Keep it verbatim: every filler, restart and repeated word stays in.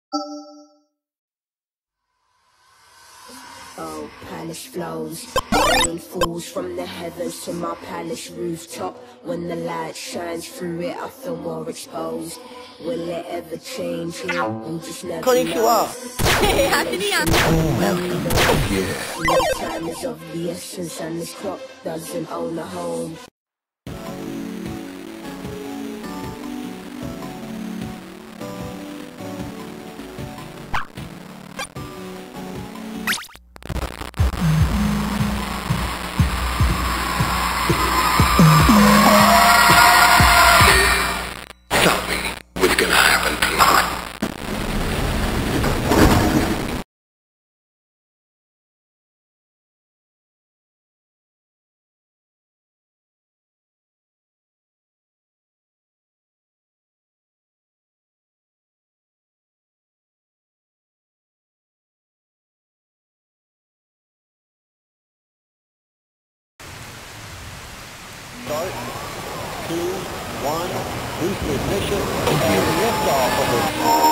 Oh, palace flows, rain falls from the heavens to my palace rooftop. When the light shines through it, I feel more exposed. Will it ever change here? We'll just never know. Oh, welcome. Oh, yeah. No time is of the essence, and this clock doesn't own a home. Tell me what's gonna happen tonight. Start, two, one, boost ignition, and liftoff of the